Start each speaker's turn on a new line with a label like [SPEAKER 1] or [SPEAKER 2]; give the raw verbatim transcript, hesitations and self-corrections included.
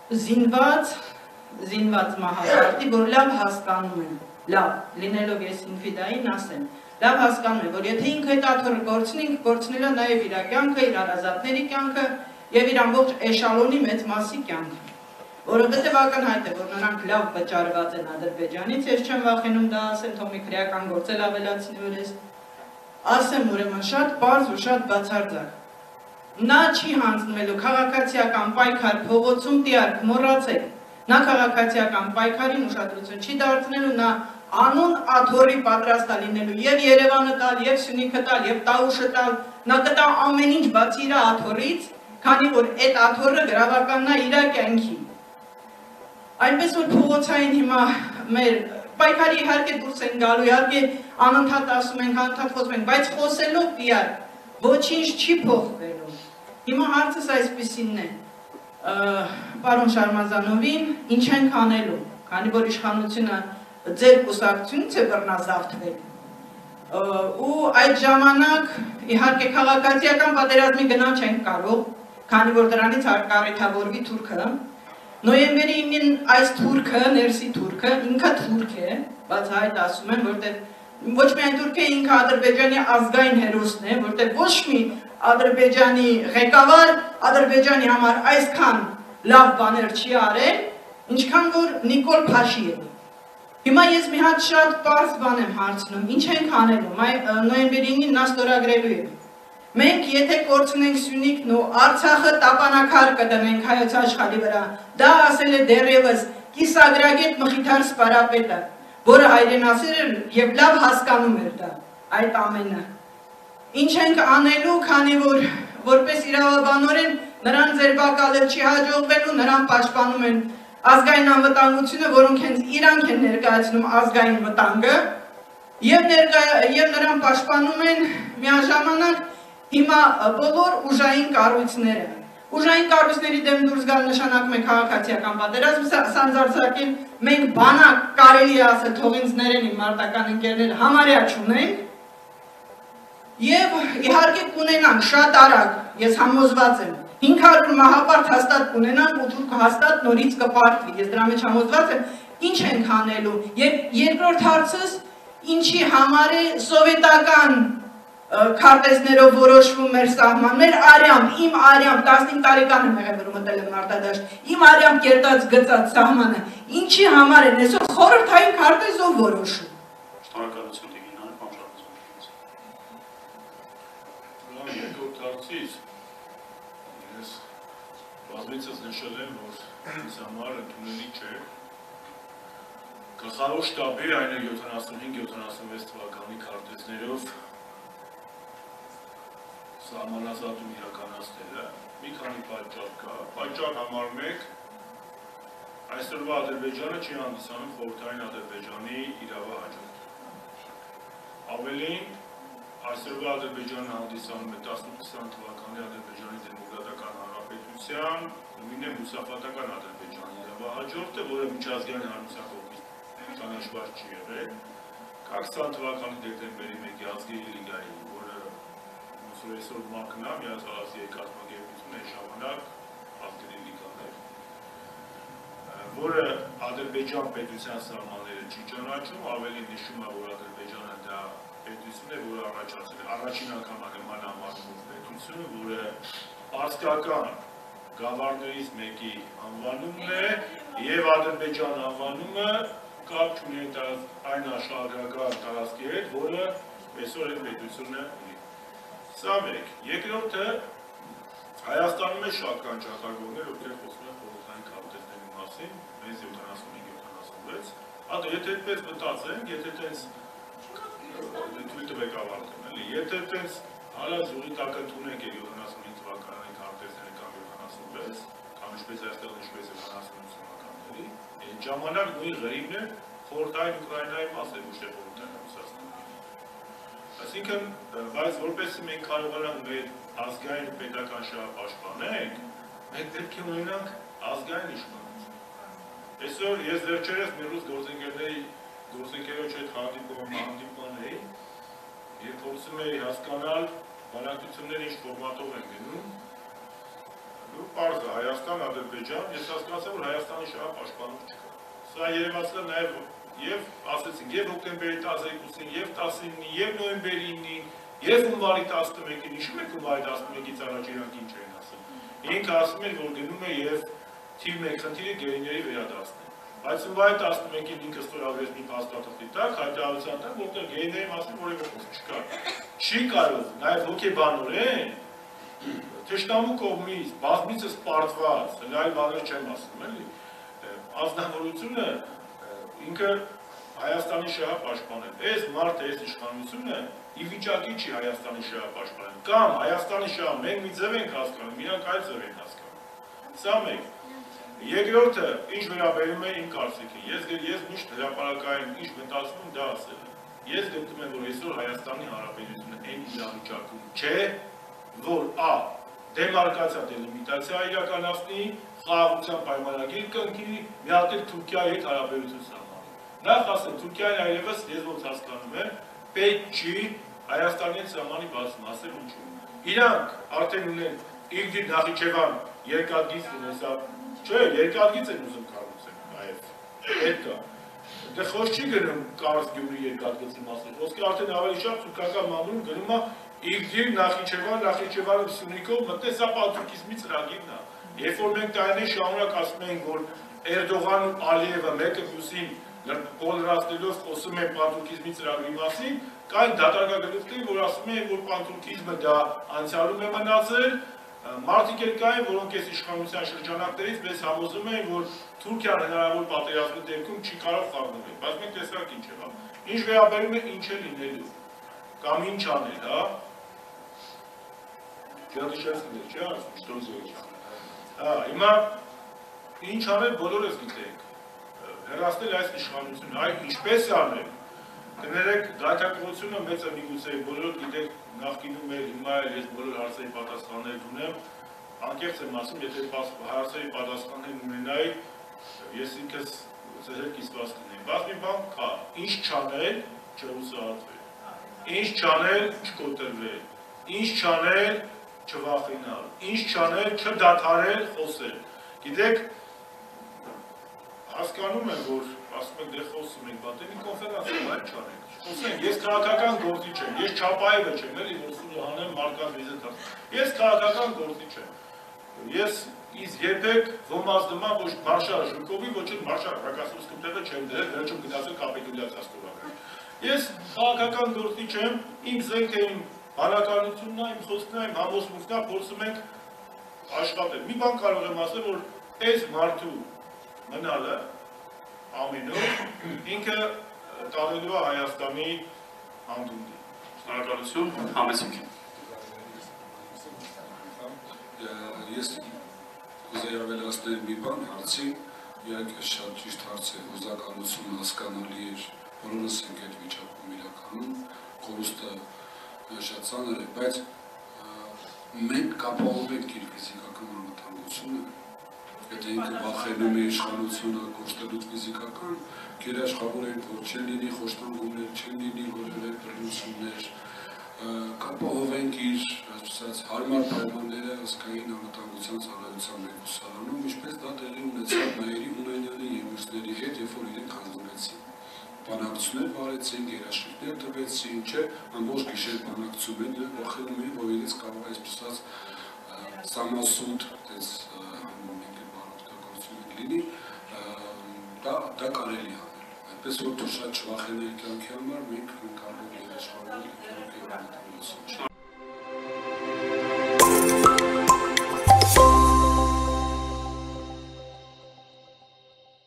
[SPEAKER 1] զինված, զինված մահապարտի, որ լավ հասկանում են, լավ, լինելով ես ինֆիդային ասեմ, լավ հասկանում եմ, որ եթե ինքը այդ աթոռը գործնենք, գործնելա նաև իր կյանքը, իր հարազատների կյանքը եւ իր ամբողջ էշալոնի մեծ մասի կյանքը։ Որովհետեւ ակնհայտ է, որ նրանք լավ վճարված են Ադրբեջանից, ես չեմ վախենում դա ասեմ, թող մի քրեական գործ էլ ավելացնի, որ ես ասեմ ուրեմն շատ պարզ ու շատ բացարձակ։ Նա չի հանձնվելու քաղաքացիական պայքար փողոցում տիարք մոռացեք։ Նա քաղաքացիական պայքարին ուշադրություն չի դարձնելու, նա անուն աթոռի պատրաստ է լինելու եւ Երևանը տալ, եւ Սյունիքը տալ, եւ Տաուշը տալ, նա կտա ամեն ինչ բացի իր աթոռից, քանի որ այդ աթոռը գրավականն է իր կյանքի։ Այնպես որ փողոցային հիմա մեր պայքարի իհարկե դուրս են գալու, իհարկե անընդհատ ասում ենք, անընդհատ խոսում ենք, բայց խոսելով տիար ոչինչ չի փոխվելու։ Հիմա հարցս այսպիսինն է, պարոն Շարմազանովին, ինչ ենք անելու, քանի որ իշխանությունը ձեր կուսակցությունից է բռնազավթվել, ու այդ ժամանակ իհարկե քաղաքացիական պատերազմի գնալ չենք կարող, քանի որ դրանից կառիթավորվի թուրքը, նոյեմբերի ինին այս թուրքը, ներսի թուրքը, ինքը թուրք է, բացահայտ ասում եմ, որտեղ ոչ միայն թուրք է, ինքը Ադրբեջանի ազգային հերոսն է, որտեղ ոչ մի Ադրբեջանի ղեկավար Ադրբեջանի համար այսքան լավ բաներ չի արել, ինչքան որ Նիկոլ Փաշինյանը։ Հիմա ես մի հատ շատ պարզ բան եմ հարցնում, ինչ ենք անելու, նոյեմբերի ինին նա ստորագրելու է։ Մենք եթե կորցնենք Սյունիքն ու Արցախը տապանակար կդնենք հայոց աշխարհի վրա, դա ասել է դեռևս կիսագրագետ Մխիթար Սպարապետը, որը հայրենասեր էր եւ լավ հասկանում էր դա, այդ ամենը։ Ինչ ենք անելու, քանի որ որպես իրավաբանորեն նրան ձեր բակալել չի հաջողվելու, նրան պաշտպանում են ազգային անվտանգությունը, որոնք հենց իրանք են ներկայացնում ազգային վտանգը, եւ նրան պաշտպանում են միաժամանակ հիմա բոլոր ուժային կառույցները։ Ուժային կառույցների դեմ դուրս գալ նշանակում է քաղաքացիական պատերազմ, սանձարձակել, մենք բանակ կարելի է ասել, թող ինձ ներեն իմ մարտական ընկերներ, համարյա չունենք, եւ իհարկե կունենանք շատ արագ, ես համոզված եմ, հինգ հարյուր մահապարտ հաստատ կունենանք ու թուրքը հաստատ նորից կպարտվի, ես դրա մեջ համոզված եմ, ինչ ենք անելու, եւ երկրորդ հարցս, ինչի համար է սովետական քարտեզներով որոշվում մեր սահմաններ, արյամբ, իմ արյամբ, տասնհինգ տարեկան եմ եղել, որ մտել եմ մարտադաշտ, իմ արյամբ կերտած գծած սահմանը, ինչի համար են այսօր խորհրդային քարտեզով որոշում։
[SPEAKER 2] Շնորհակալություն Տիգրան, պարոն երկրորդ հարցից ես բազմիցս նշել եմ, որ ինձ համար ընդունելի չէ գլխավոր շտաբի այն յոթանասունհինգ յոթանասունվեց թվականի քարտեզներով սահմանազատում իրականացնելը, մի քանի պատճառ կա, պատճառ համար մեկ, այսօրվա Ադրբեջանը չի հանդիսանում խորհրդային Ադրբեջանի իրավահաջորդ։ Ավելին, այսօրվա Ադրբեջանը հանդիսանում է տասնութ թվականի Ադրբեջանի դեմոկրատական հանրապետության, նույնը մուսաֆատական Ադրբեջանի իրավահաջորդը, որը միջազգային հանրության կողմից ճանաչված չի եղել, քսան թվականի դեկտեմբերի մեկի ազգերի լիգայի, որը այսօր մակնա միացյալ կազմակերպությունը այն ժամանակ ազգերի լիգան էր, որը Ադրբեջան պետության սահմանները չի ճանաչում, ավելի նշում է, որ Ադրբեջանը դա պետություն է, որը առաջացել է առաջին անգամ նման համարվում պետությունը, որը պարսկական գավառներից մեկի անվանումն է եւ Ադրբեջան անվանումը կապ չունի այն աշխարհագրական տարածքի հետ, որը այսօր այդ պետությունը ունի։ Սա մեկ, երկրորդը Հայաստանում է շատ կան ճարտարագործներ, ովքեր խոսում են խորհրդային քարտեզների մասին, մեզ յոթանասունհինգ յոթանասունվեց, հատը եթե այդպես մտածենք, եթե այդպես թույլ տվեք ավարտեմ, էլի, եթե այդպես հալա զուղի տակը թունենք է յոթանասունհինգ թվականի քարտեզները կամ յոթանասունվեց, կամ ինչպես այստեղ ինչպես յոթանասունհինգ թվականների, այդ ժամանակ նույն ղրիվն է խորհրդային Ուկրաինայի մաս է, ոչ թե խորհրդային Ռուսաստանի։ Այսինքն, բայց որպեսզի մենք կարողանանք մեր ազգային պետական շահը պաշտպանենք, մենք պետք է ունենանք ազգային իշխանություն։ Այսօր ես վերջերս մեր ռուս գործընկերների գործընկերոջ հետ հանդիպման էի, եւ փորձում էի հասկանալ բանակցությունները ինչ ֆորմատով են գնում։ Պարզ է, Հայաստան, Ադրբեջան, ես հասկացա, որ Հայաստանի շահը պաշտպանող չկա։ Սա երևաց է նաև եւ ասեցինք եւ հոկտեմբերի տասներկուսին, եւ տասնինին, եւ նոյեմբերի իննին, եւ հունվարի տասնմեկին, հիշում եք հունվարի տասնմեկից առաջ իրանք ինչ էին ասում։ Ինքը ասում էր, որ գնում է եւ թիվ մեկ խնդիրը գերիների վերադարձն է։ Բայց հունվարի տասնմեկին ինքը ստորագրեց մի փաստաթղթի տակ, հայտարարության տակ, որտեղ գերիների մասին որևէ խոսք չկա։ Չի կարող նաեւ հոգեբանորեն թշնամու կողմից բազմիցս պարտված, այլ բաներ չեմ ասում, էլի, ազնվորությունը ինքը Հայաստանի շահը պաշտպանել։ Այս մարդը, այս իշխանությունը ի վիճակի չի Հայաստանի շահը պաշտպանել։ Կամ Հայաստանի շահը մենք մի ձև ենք հասկանում, իրանք այլ ձև են հասկանում։ Սա մեկ։ Երկրորդը, ինչ վերաբերում է իմ կարծիքին, ես ես միշտ հրապարակային ինչ մտածում դա ասել եմ։ Ես գտնում եմ, որ այսօր Հայաստանի Հանրապետությունը այն իրավիճակում չէ, որ ա. դեմարկացիա դելիմիտացիա իրականացնի, խաղաղության պայմանագիր կնքի, մի հատ էլ Թուրքիայի հետ հարաբերություն սահմանի։ Նախ ասեմ, Թուրքիան այլևս ես ոնց հասկանում եմ, պետք չի Հայաստանի հետ սահմանի բացում, ասեմ ինչու։ Իրանք արդեն ունեն Իգդիր Նախիջևան երկաթգիծ ունեն, սա չէ, երկաթգիծ են ուզում կառուցել, նաև պետք է։ Դե խոսք չի գնում Կարս Գյումրի երկաթգծի մասին, խոսքը արդեն ավելի շատ թուրքական մամուլում գնում է Իգդիր Նախիջևան, Նախիջևանը Սյունիքով մտնել, սա պատրուկիզմի ծրագիրն է։ Երբ որ մենք տարիներ շարունակ ասում ենք, որ Էրդողանն ու Ալիևը մեկը մյուսին կոլրացնելով խոսում են պատրուկիզմի ծրագրի մասին, կային դատարկագլուխներ, որ ասում են, որ պատրուկիզմը դա անցյալում է մնացել, մարդիկ էլ կային, որոնք այս իշխանության շրջանակներից մեզ համոզում են, որ Թուրքիան հնարավոր պատերազմի դեպքում չի կարող խառնվել, բայց մենք տեսակ ինչ է, ինչ վերաբերում է ինչ է լինելու, կամ ինչ անել, հա։ Չհիշեցնել, չէ՞, ասում, что сделать։ Հա, հիմա ինչ անել բոլորս գիտենք։ Հեռացնել այս իշխանությունը, այ ինչպես անել։ Կներեք, դատարկողությունը մեծ է միգուցե, բոլորդ գիտեք, նախկինում էլ, հիմա էլ ես բոլոր հարցերի պատասխաններ ունեմ, անկեղծ եմ ասում, եթե հարցերի պատասխաններ ունենայի, ես ինքս ձեր հետ կիսված կնեի։ Բայց մի բան կա, ինչ չանել, չհուսահատվել, ինչ չանել, չկոտրվել, ինչ չանել, չվախենալ, ինչ չանել, չդադարել, խոսել։ Գիտեք, հասկանում եմ, որ ասում եք դե խոսում ենք, բայց մի կոնֆերանսիա այլ չանենք։ Խոսենք, ես քաղաքական գործիչ եմ, ես Չապաևը չեմ, էլի որ Սուրյանեմ Մարկան վիզիտար։ Ես քաղաքական գործիչ եմ։ Ես իս երբեք ոմազ նման ոչ Մարշալ Ժուկովի, ոչ էլ Մարշալ Ռակասովսկի չեմ դրել, վերջում գնացել կապիտուլյացիա ստորագրել։ Ես քաղաքական գործիչ եմ, իմ զենքը իմ բանականությունն է, իմ խոսքն է, իմ համոզմունքն է, փորձում ենք աշխատել։ Մի բան կարող եմ ասել, որ այս մարդու մնալը ամենով ինքը տանելու է Հայաստանի հանդունդի։
[SPEAKER 3] Շնորհակալություն, համեցեք։
[SPEAKER 4] Ես կուզեի ավելացնել մի բան հարցին, իհարկե շատ ճիշտ հարց է, հուզականություն հասկանալի էր, բոլորս ենք այդ վիճակում իրականում, կորուստը շատ ծանր է, բայց մենք կապահովենք իր ֆիզիկական անվտանգությունը, եթե ինքը վախենում է իշխանությունը կորստելուց ֆիզիկական, գերաշխավոր են, որ չեն լինի խոշտանգումներ, չեն լինի որևէ բռնություններ, կապահովենք իր հարմար պայմանները ազգային անվտանգության ծառայության մեկուսարանում, ինչպես դա տեղի ունեցավ Նաիրի Հունանյանի և մյուսների հետ, երբ որ իրենք հանձնվեցին։ Բանակցություններ վարեցին, երաշխիքներ տվեցին, չէ, ամբողջ գիշեր բանակցում են, վախենում են, որ իրենց կարող է այսպես սամասուտ, այդպես հանրամենգ լինի, դա կարելի անել։ Այդպես որ դու շատ չվախենայի կյանքի համար, մենք կարող ենք երաշխավորել կյանքի